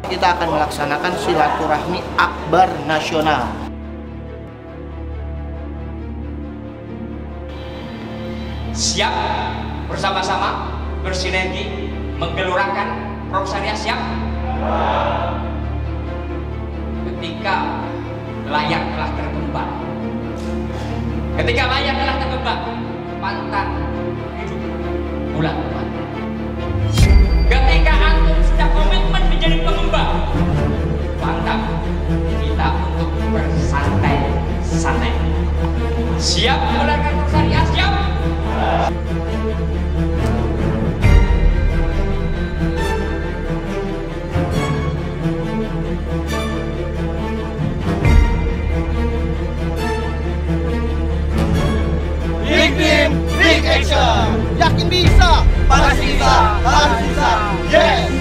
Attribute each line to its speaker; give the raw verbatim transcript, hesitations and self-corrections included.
Speaker 1: Kita akan melaksanakan silaturahmi akbar nasional.
Speaker 2: Siap bersama-sama bersinergi menggelurakan Prof Syariah siap? Ketika layar telah terkembang, ketika layar telah terkembang, pantang hidup bulan depan. Ketika antum sudah komitmen menjadi pengembang, pantang kita untuk bersantai-santai. Siap menggelarkan Prof Syariah siap?
Speaker 3: Big Team, Big Action.
Speaker 1: Yakin bisa?
Speaker 3: Pasti bisa, harus bisa. Yes.